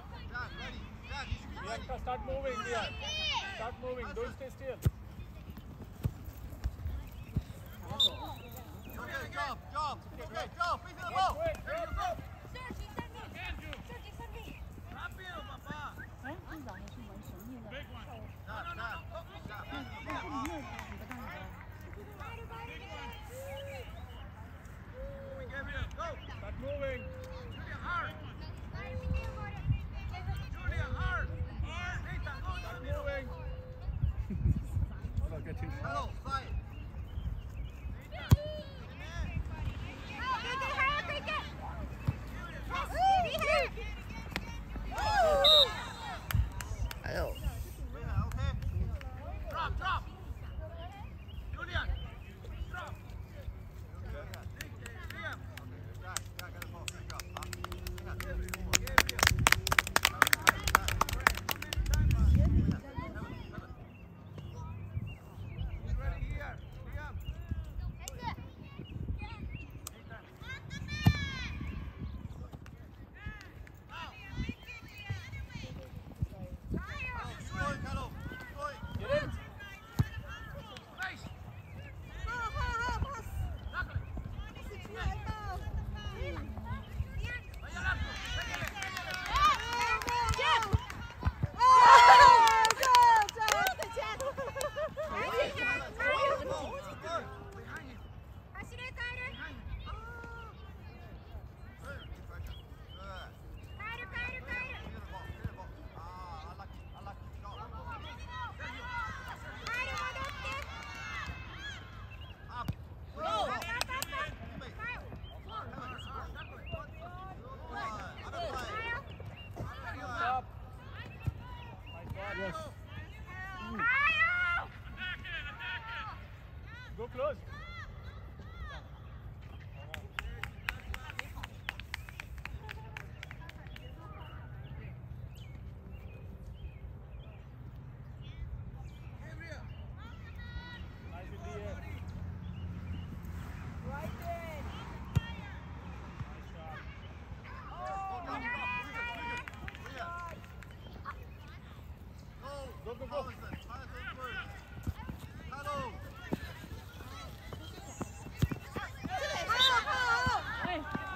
Bianca, start moving, dear. Start moving. Don't stay still. Okay, job. Okay, job. Face the ball. There you go. Sergi, send me. Sergi, send me. Rápido, papá. 哎，这咋还是玩神秘的？ Stop. Start moving. Julia, hard. Julia, hard. Nathan, go. Start moving. Hello, side. Drop. Julian, drop. Liam. Ready here. Liam. Get in. Face. Vaya al arco. Behind him. Stop. Nice ball. Yes. Go close. Nice in the air. Nice shot. Go. Hello. 哎，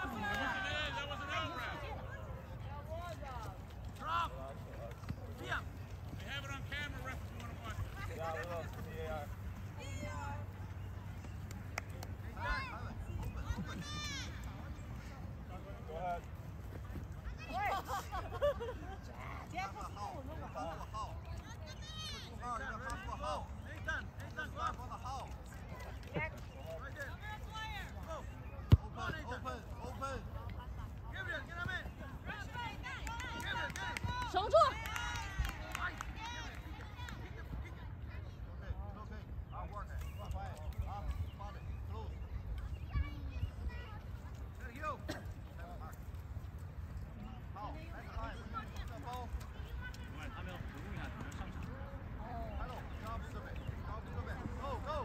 Drop. Liam. Yeah, we will. Yeah. Go ahead. Nathan, go up. Right there. Go. Open. Gabriel, get him in. Gabriel, get him. 守住！ Okay. I'll work it. Close. Sergio. Foul. Next time. The ball. Hello. Job to it. Go.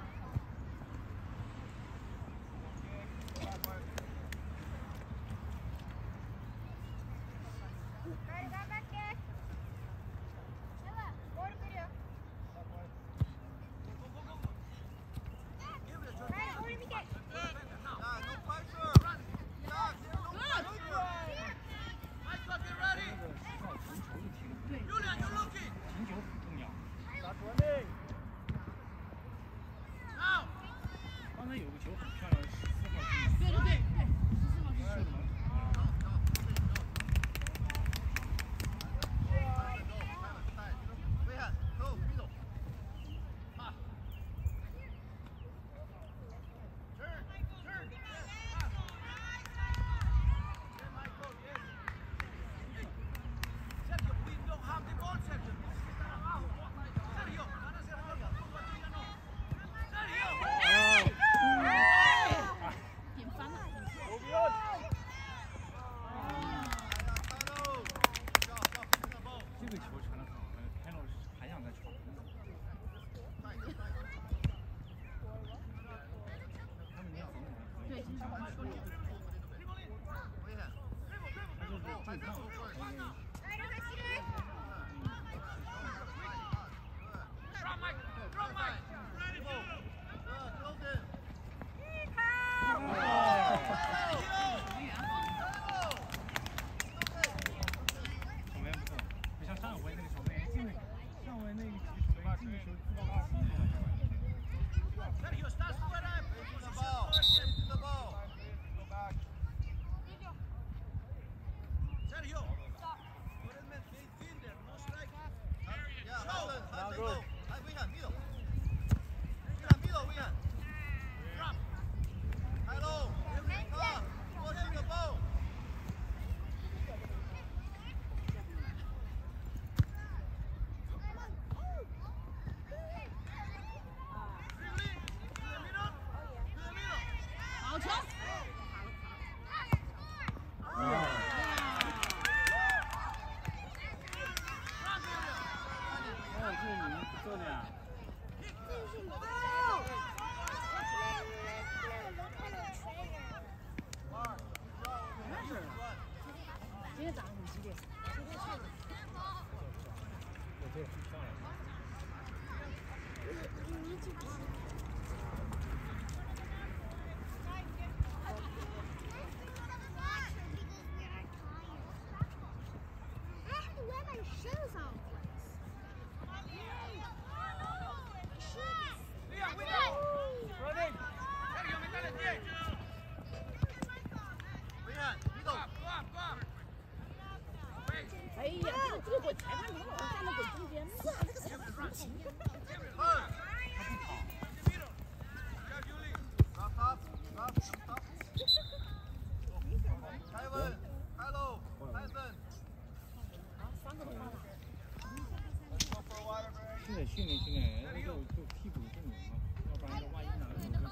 Start running. 刚才有个球很漂亮，14号进。 对，14号是射的。 这个球传得好，潘老师还想再传。他们连防守都可以。 对，经常会出脸。 他就是对抗。 Sergio. What is meant midfielder, no strike. Yeah, Hassan, go. Hi, Wigan, middle. Middle, Wigan. Drop. Hello. Come. Watching the ball. 今天早上很激烈。哎呀，这个鬼裁判怎么老站在鬼中间？哇，这个裁判好奇怪。 现在训练，然后就替补阵容嘛，要不然这万一哪个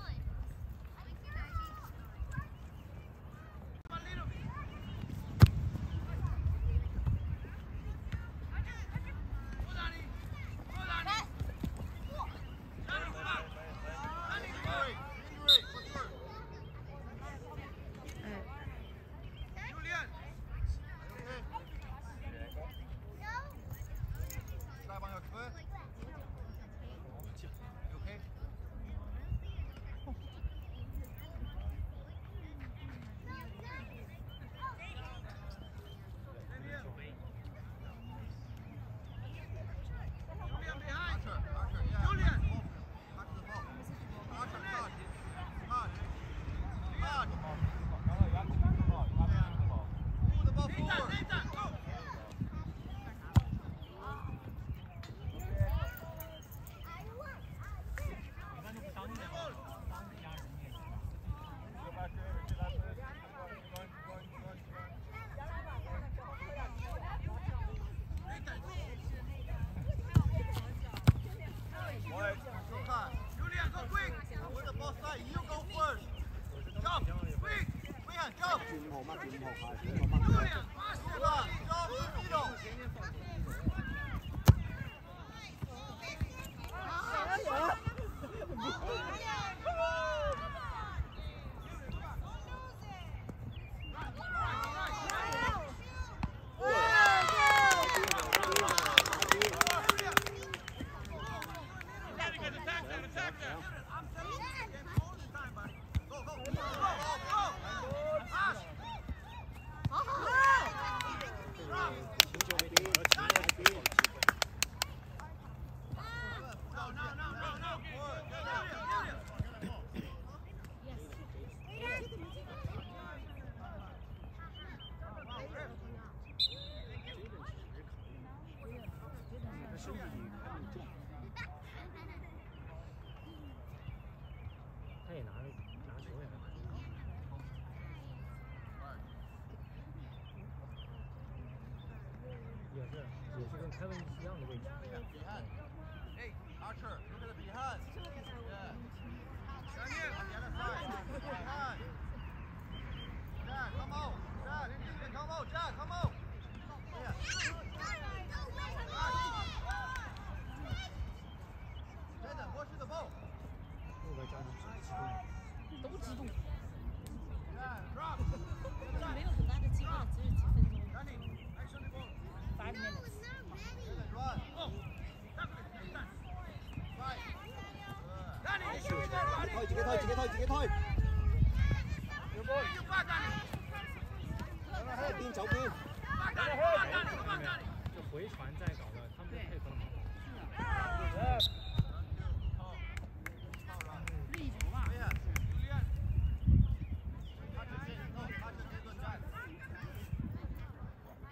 他也拿球也拿。也是跟凯文一样的位置。 Hey, Archer, look at the behind. Yeah. Daniel, on the other side. Behind. Jack, come on. Jack, come on. Jack, come on. Yeah. Jaden, watch the ball. 后边加上都激动。 Yeah, drop. 没有很大的机会，只有几分钟。 Danny, action the ball. 5 minutes。 Jaden, run. Oh. Right. Danny, shoot that, buddy. 自己推。 You back, Danny. 邊走邊。 这回传再搞的，他们都配合的好。 立球吧。 Julian.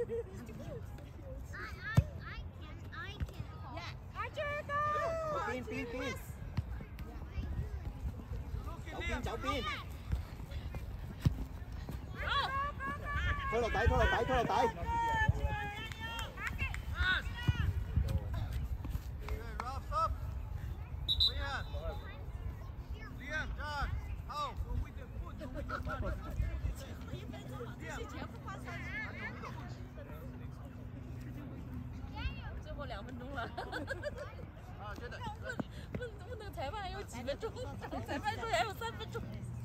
Archer go! 邊邊邊，走邊，推落底，推落底，推落底。 最后2分钟了。问那个裁判还有几分钟，裁判说还有3分钟。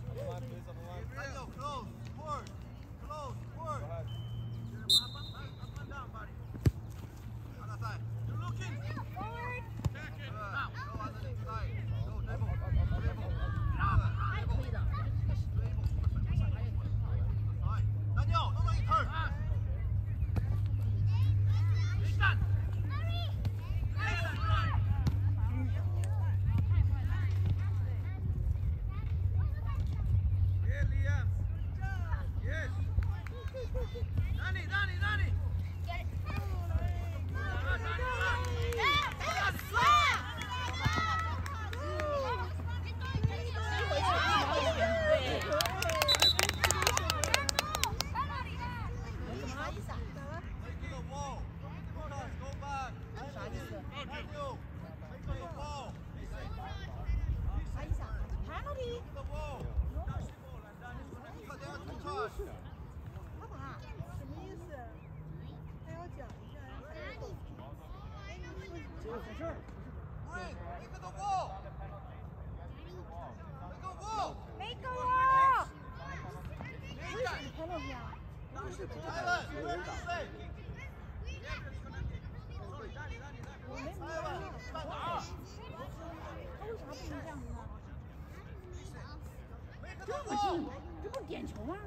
这不点球吗？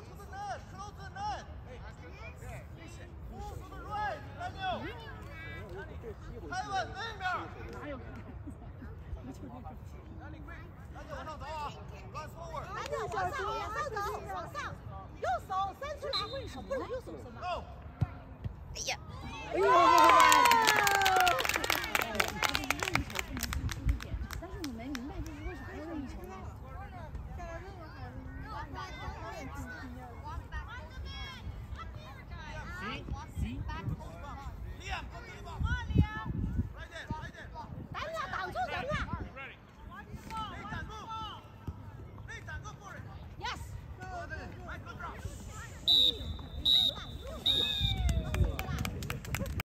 哪有？ 往上，右手伸出来，为什么不能右手伸吗？哎呀！ 哎呦！但是我没明白，就是为啥要任意球呢？ 行。